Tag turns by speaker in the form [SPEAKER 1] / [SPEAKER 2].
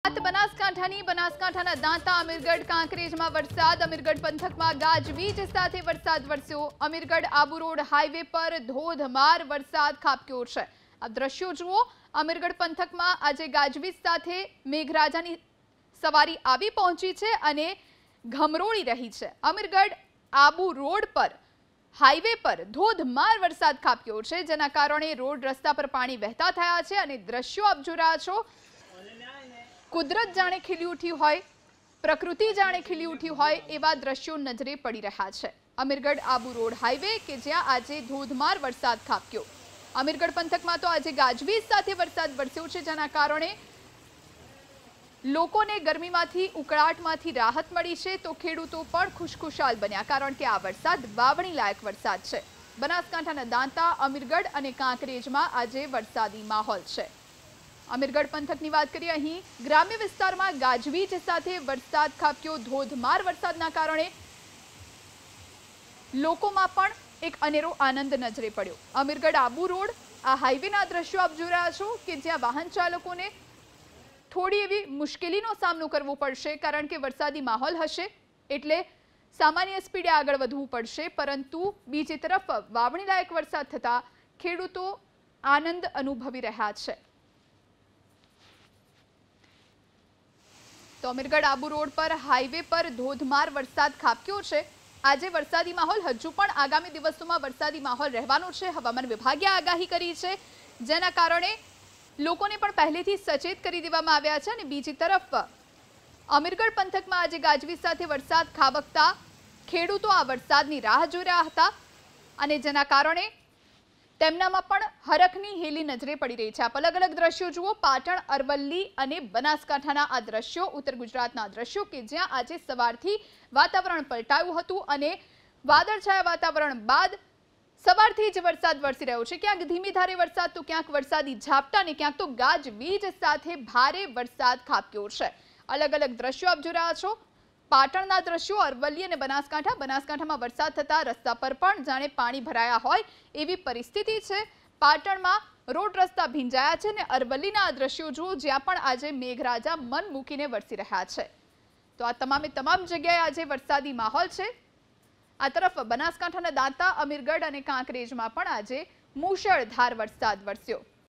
[SPEAKER 1] બનાસકાંઠાના દાંતા અમીરગઢ કાંકરેજમાં વરસાદ અમીરગઢ પંથકમાં ગાજવીજ સાથે વરસાદ વરસ્યો અમીરગઢ આબુ રોડ હાઈવે પર ધોધમાર વરસાદ ખાબક્યો છે આ દ્રશ્યો જુઓ અમીરગઢ પંથકમાં આજે ગાજવીજ સાથે મેઘરાજાની સવારી આવી પહોંચી છે અને ઘમરોળી રહી છે અમીરગઢ આબુ રોડ પર હાઈવે પર ધોધમાર વરસાદ ખાબક્યો છે જેના કારણે રોડ રસ્તા પર પાણી વહેતા થયા છે અને દ્રશ્યો આપ જોઈ રહ્યા છો કુદરત જાણે ખીલી ઉઠી હોય પ્રકૃતિ જાણે ખીલી ઉઠી હોય એવા દ્રશ્યો નજરે પડી રહ્યા છે અમીરગઢ આબુ રોડ હાઈવે કે જ્યાં આજે ધોધમાર વરસાદ ખાબક્યો અમીરગઢ પંથકમાં તો આજે ગાજવીજ સાથે વરસાદ વરસ્યો છે જેના કારણે લોકોને ગરમીમાંથી ઉકળાટમાંથી રાહત મળી છે તો ખેડૂતો પણ ખુશખુશાલ બન્યા કારણ કે આ વરસાદ વાવણી લાયક વરસાદ છે બનાસકાંઠાના દાંતા અમીરગઢ અને કાંકરેજમાં આજે વરસાદી માહોલ છે અમીરગઢ પંથકની વાત કરીએ અહીં ગ્રામ્ય વિસ્તારમાં ગાજવીજ સાથે વરસાદ ખાબક્યો ધોધમાર વરસાદના કારણે લોકોમાં પણ એક અનેરો આનંદ નજરે પડ્યો અમીરગઢ આબુ રોડ આ હાઈવેના દ્રશ્યો આપ જોઈ રહ્યા છો કે જ્યાં વાહન ચાલકોને થોડી એવી મુશ્કેલીનો સામનો કરવો પડશે કારણ કે વરસાદી માહોલ હશે એટલે સામાન્ય સ્પીડે આગળ વધવું પડશે પરંતુ બીજી તરફ વાવણી લાયક વરસાદ થતા ખેડૂતો આનંદ અનુભવી રહ્યા છે તો અમીરગઢ આબુ રોડ પર હાઈવે પર ધોધમાર વરસાદ ખાબક્યો છે આજે વરસાદી માહોલ હજુ પણ આગામી દિવસોમાં વરસાદી માહોલ રહેવાનો છે હવામાન વિભાગે આગાહી કરી છે જેના કારણે લોકોને પણ પહેલેથી સચેત કરી દેવામાં આવ્યા છે અને બીજી તરફ અમીરગઢ પંથકમાં આજે ગાજવીજ સાથે વરસાદ ખાબકતા ખેડૂતો આ વરસાદની રાહ જોઈ રહ્યા હતા અને જેના કારણે તેમનામાં પણ હરખની હેલી નજરે પડી રહી છે આપ અલગ અલગ દ્રશ્યો જુઓ પાટણ અરવલ્લી અને બનાસકાંઠાના આ દ્રશ્યો ઉત્તર ગુજરાતના દ્રશ્યો કે જ્યાં આજે સવારથી વાતાવરણ પલટાયું હતું અને વાદળછાયા વાતાવરણ બાદ સવારથી જ વરસાદ વરસી રહ્યો છે ક્યાંક ધીમી ધારે વરસાદ તો ક્યાંક વરસાદી ઝાપટા અને ક્યાંક તો ગાજવીજ સાથે ભારે વરસાદ ખાબક્યો છે અલગ અલગ દ્રશ્યો આપ જોઈ રહ્યા છો પાટણના દ્રશ્યો અરવલ્લી અને બનાસકાંઠામાં વરસાદ થતા રસ્તા પર પણ જાણે પાણી ભરાયા હોય એવી પરિસ્થિતિ છે પાટણમાં રોડ રસ્તા ભીંજાયા છે અને અરવલ્લીના આ દ્રશ્યો જુઓ જ્યાં પણ આજે મેઘરાજા મન મૂકીને વરસી રહ્યા છે તો આ તમામ જગ્યાએ આજે વરસાદી માહોલ છે આ તરફ બનાસકાંઠાના દાંતા અમીરગઢ અને કાંકરેજમાં પણ આજે મૂશળધાર વરસાદ વરસ્યો